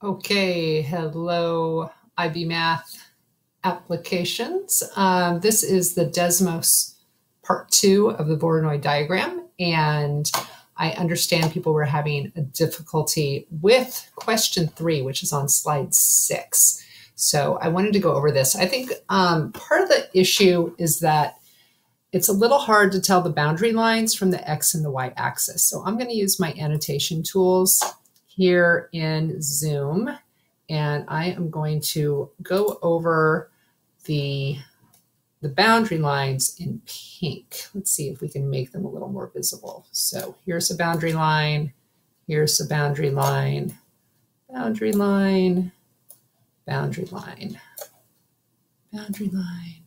Okay, hello, IB Math applications. This is the Desmos part 2 of the Voronoi diagram, and I understand people were having a difficulty with question 3, which is on slide 6. So I wanted to go over this. I think part of the issue is that it's a little hard to tell the boundary lines from the X and the Y axis. So I'm going to use my annotation tools here in Zoom, and I am going to go over the boundary lines in pink. Let's see if we can make them a little more visible. So here's a boundary line, here's a boundary line, boundary line, boundary line, boundary line,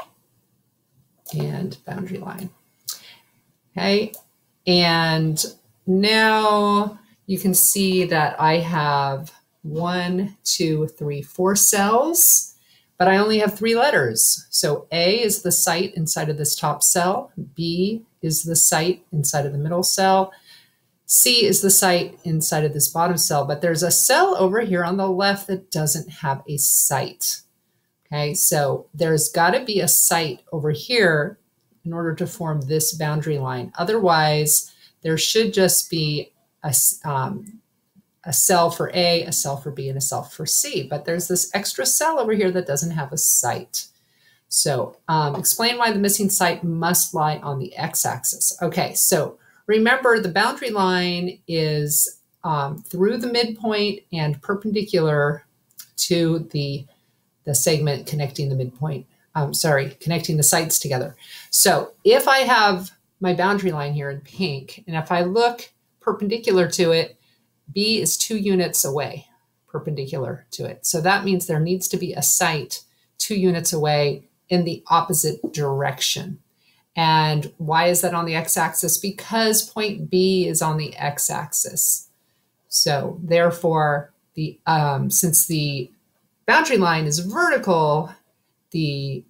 and boundary line. Okay, and now you can see that I have 1, 2, 3, 4 cells, but I only have 3 letters. So A is the site inside of this top cell, B is the site inside of the middle cell, C is the site inside of this bottom cell, but there's a cell over here on the left that doesn't have a site. Okay, so there's got to be a site over here in order to form this boundary line. Otherwise, there should just be a cell for A, a cell for B, and a cell for C. But there's this extra cell over here that doesn't have a site. So explain why the missing site must lie on the x-axis. Okay, so remember the boundary line is through the midpoint and perpendicular to the segment connecting the midpoint. Connecting the sites together. So if I have my boundary line here in pink, and if I look perpendicular to it, B is 2 units away, perpendicular to it. So that means there needs to be a site 2 units away in the opposite direction. And why is that on the x-axis? Because point B is on the x-axis. So therefore, since the boundary line is vertical, the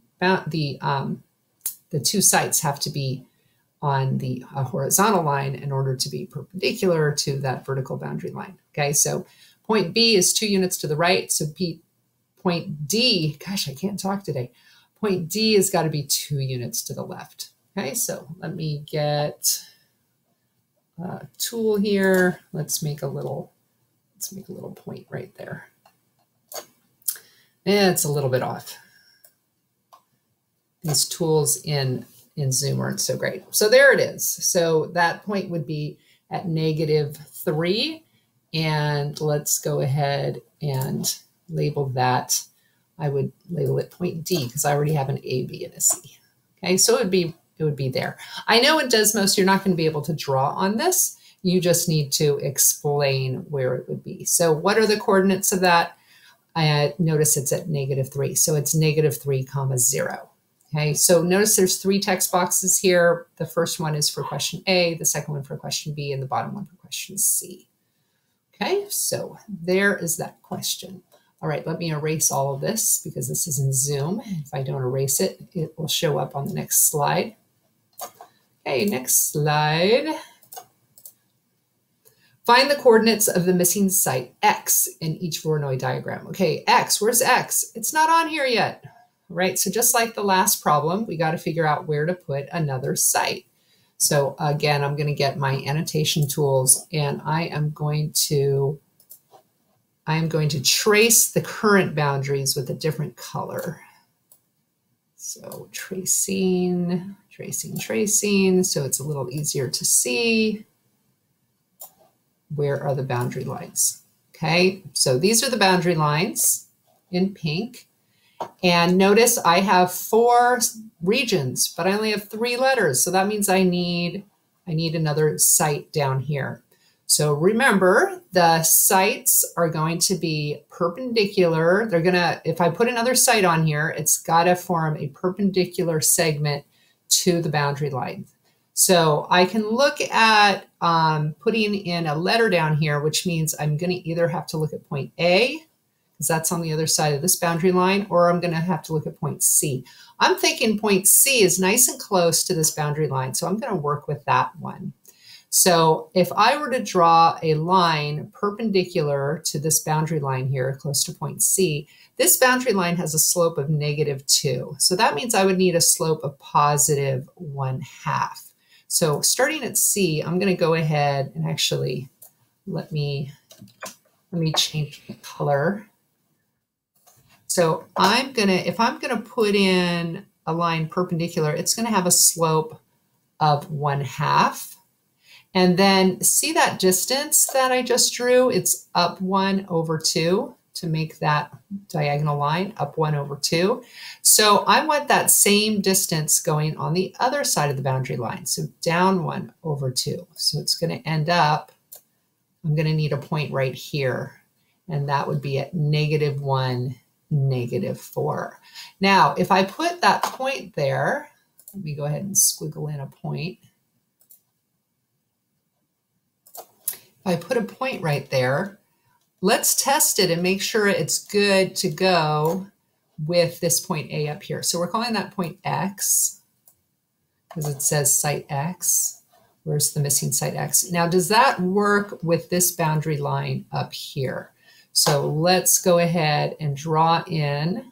2 sites have to be on the horizontal line in order to be perpendicular to that vertical boundary line. Okay, so point B is 2 units to the right. So point D, gosh, I can't talk today. Point D has got to be 2 units to the left. Okay, so let me get a tool here. Let's make a little point right there. It's a little bit off. These tools in Zoom aren't so great. So there it is. So that point would be at -3. And let's go ahead and label that. I would label it point D because I already have an A, B, and a C. Okay, so it would be there. I know in Desmos you're not going to be able to draw on this. You just need to explain where it would be. So what are the coordinates of that? I notice it's at -3. So it's -3, 0. Okay, so notice there's 3 text boxes here. The first one is for question A, the second one for question B, and the bottom one for question C. Okay, so there is that question. All right, let me erase all of this because this is in Zoom. If I don't erase it, it will show up on the next slide. Okay, next slide. Find the coordinates of the missing site X in each Voronoi diagram. Okay, X, where's X? It's not on here yet. Right, so just like the last problem, we got to figure out where to put another site. So again, I'm going to get my annotation tools, and I am going to trace the current boundaries with a different color. So tracing, tracing, tracing, so it's a little easier to see. Where are the boundary lines? Okay, so these are the boundary lines in pink. And notice I have 4 regions, but I only have 3 letters. So that means I need another site down here. So remember, the sites are going to be perpendicular. They're gonna, if I put another site on here, it's gotta form a perpendicular segment to the boundary line. So I can look at putting in a letter down here, which means I'm gonna either have to look at point A, because that's on the other side of this boundary line, or I'm going to have to look at point C. I'm thinking point C is nice and close to this boundary line, so I'm going to work with that one. So if I were to draw a line perpendicular to this boundary line here, close to point C, this boundary line has a slope of -2. So that means I would need a slope of +1/2. So starting at C, I'm going to go ahead and actually let me change the color. So if I'm going to put in a line perpendicular, it's going to have a slope of 1/2. And then see that distance that I just drew? It's up 1/2 to make that diagonal line, up 1/2. So I want that same distance going on the other side of the boundary line, so down 1/2. So it's going to end up, I'm going to need a point right here, and that would be at -1, -4. Now, if I put that point there, let me go ahead and squiggle in a point. If I put a point right there, let's test it and make sure it's good to go with this point A up here. So we're calling that point X because it says site X. Where's the missing site X? Now, does that work with this boundary line up here? So let's go ahead and draw in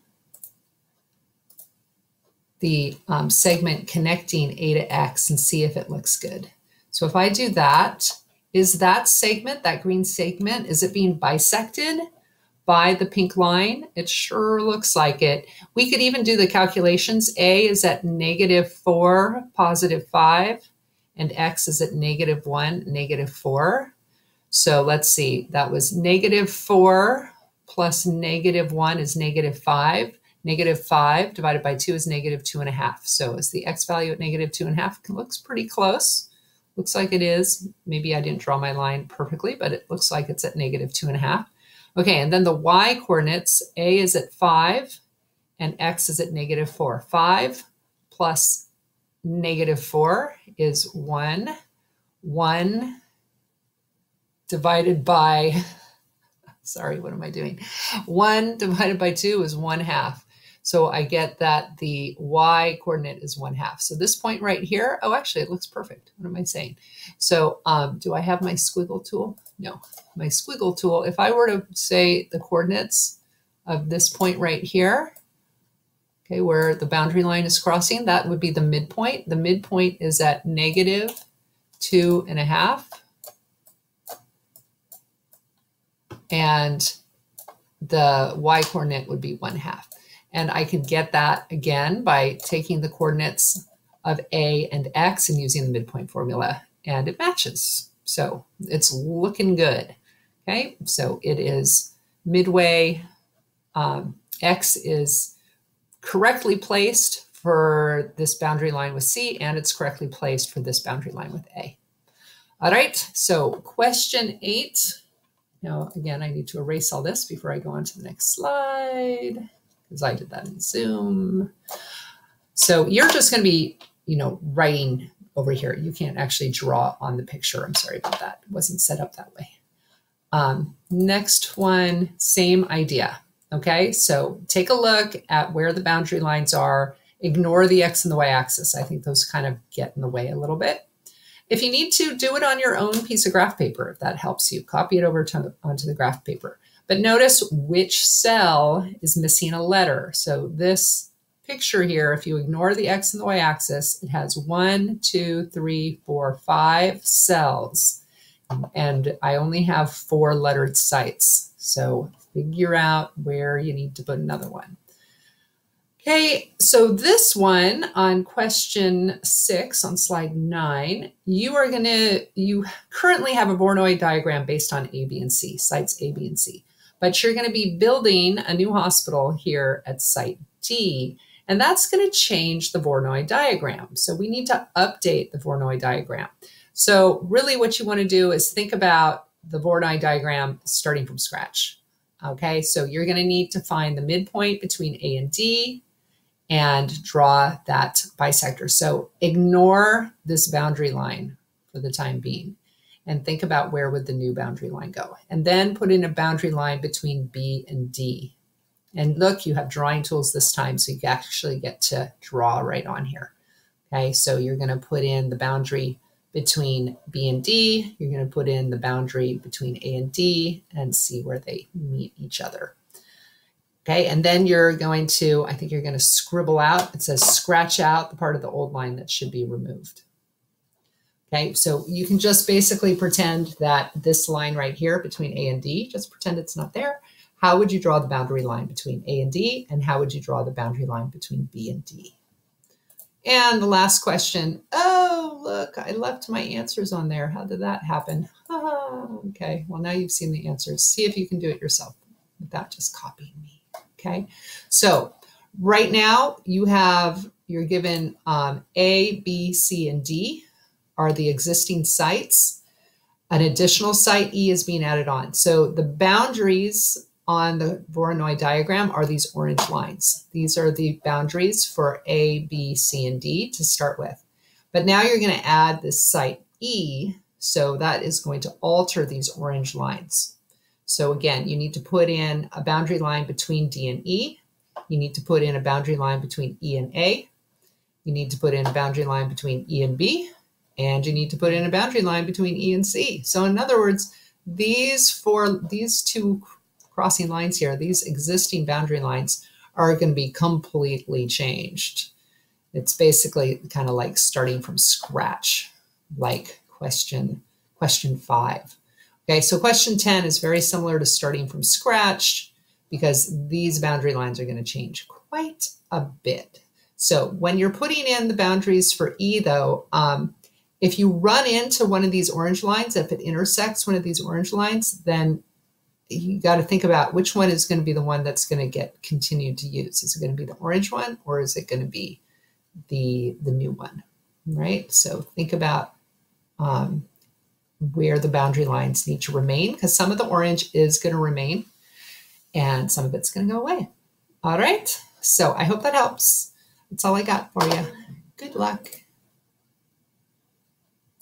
the segment connecting A to X and see if it looks good. So if I do that, is that segment, that green segment, is it being bisected by the pink line? It sure looks like it. We could even do the calculations. A is at -4, +5, and X is at -1, -4. So let's see, that was -4 plus -1 is -5. -5 divided by 2 is -2.5. So is the X value at -2.5? It looks pretty close. Looks like it is. Maybe I didn't draw my line perfectly, but it looks like it's at -2.5. Okay, and then the Y coordinates, A is at 5 and X is at -4. 5 plus -4 is 1. 1 divided by, sorry, what am I doing? 1 divided by 2 is 1/2. So I get that the Y coordinate is 1/2. So this point right here, oh, actually it looks perfect. What am I saying? So do I have my squiggle tool? No, my squiggle tool, if I were to say the coordinates of this point right here, okay, where the boundary line is crossing, that would be the midpoint. The midpoint is at -2.5. And the Y coordinate would be 1/2. And I can get that again by taking the coordinates of A and X and using the midpoint formula, and it matches. So it's looking good. Okay, so it is midway. X is correctly placed for this boundary line with C, and it's correctly placed for this boundary line with A. All right, so question 8. Now, again, I need to erase all this before I go on to the next slide, because I did that in Zoom. So you're just going to be, writing over here. You can't actually draw on the picture. I'm sorry about that. It wasn't set up that way. Next one, same idea. Okay, so take a look at where the boundary lines are. Ignore the X and the Y axis. I think those kind of get in the way a little bit. If you need to, do it on your own piece of graph paper, if that helps you. Copy it over onto the graph paper. But notice which cell is missing a letter. So this picture here, if you ignore the X and the Y axis, it has 1, 2, 3, 4, 5 cells. And I only have 4 lettered sites. So figure out where you need to put another one. Okay, so this one on question 6 on slide 9, you currently have a Voronoi diagram based on A, B, and C, sites A, B, and C. But you're going to be building a new hospital here at site D, and that's going to change the Voronoi diagram. So we need to update the Voronoi diagram. So really what you want to do is think about the Voronoi diagram starting from scratch. Okay, so you're going to need to find the midpoint between A and D and draw that bisector. So ignore this boundary line for the time being and think about where would the new boundary line go. And then put in a boundary line between B and D. And look, you have drawing tools this time, so you actually get to draw right on here. Okay, so you're going to put in the boundary between B and D. You're going to put in the boundary between A and D and see where they meet each other. Okay, and then you're going to, I think you're going to scribble out, it says scratch out the part of the old line that should be removed. Okay, so you can just basically pretend that this line right here between A and D, just pretend it's not there. How would you draw the boundary line between A and D? And how would you draw the boundary line between B and D? And the last question, oh, look, I left my answers on there. How did that happen? Okay, well, now you've seen the answers. See if you can do it yourself without just copying me. Okay, so right now you're given A, B, C, and D are the existing sites. An additional site E is being added on. So the boundaries on the Voronoi diagram are these orange lines. These are the boundaries for A, B, C, and D to start with. But now you're going to add this site E, so that is going to alter these orange lines. So again, you need to put in a boundary line between D and E. You need to put in a boundary line between E and A. You need to put in a boundary line between E and B. And you need to put in a boundary line between E and C. So in other words, these two crossing lines here, these existing boundary lines are going to be completely changed. It's basically kind of like starting from scratch, like question 5. Okay, so question 10 is very similar to starting from scratch because these boundary lines are going to change quite a bit. So when you're putting in the boundaries for E, though, if you run into one of these orange lines, if it intersects one of these orange lines, then you got to think about which one is going to be the one that's going to get continued to use. Is it going to be the orange one or is it going to be the new one, right? So think about where the boundary lines need to remain because some of the orange is going to remain and some of it's going to go away. All right, so I hope that helps. That's all I got for you. Good luck.